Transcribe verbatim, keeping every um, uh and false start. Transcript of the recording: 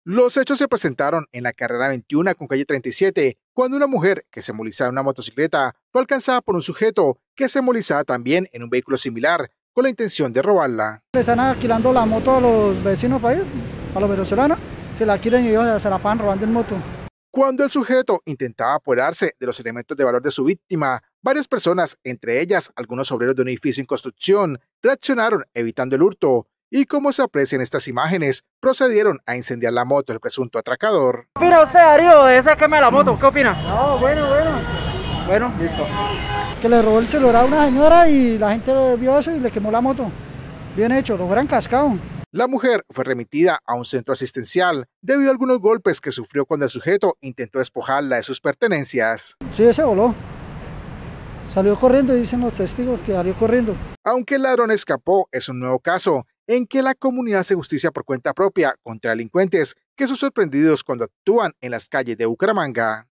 Los hechos se presentaron en la carrera veintiuno con calle treinta y siete, cuando una mujer que se movilizaba en una motocicleta fue alcanzada por un sujeto que se movilizaba también en un vehículo similar con la intención de robarla. Le están alquilando la moto a los vecinos para ir, a los venezolanos, se la quieren y ellos se la pagan robando en moto. Cuando el sujeto intentaba apoderarse de los elementos de valor de su víctima, varias personas, entre ellas algunos obreros de un edificio en construcción, reaccionaron evitando el hurto. Y como se aprecia en estas imágenes, procedieron a incendiar la moto del presunto atracador. ¿Qué opina usted, Darío, de esa quema de la moto? ¿Qué opina? No, bueno, bueno. Bueno, listo. Que le robó el celular a una señora y la gente vio eso y le quemó la moto. Bien hecho, lo hubieran cascado. La mujer fue remitida a un centro asistencial debido a algunos golpes que sufrió cuando el sujeto intentó despojarla de sus pertenencias. Sí, ese voló. Salió corriendo, dicen los testigos que salió corriendo. Aunque el ladrón escapó, es un nuevo caso en que la comunidad hace justicia por cuenta propia contra delincuentes que son sorprendidos cuando actúan en las calles de Bucaramanga.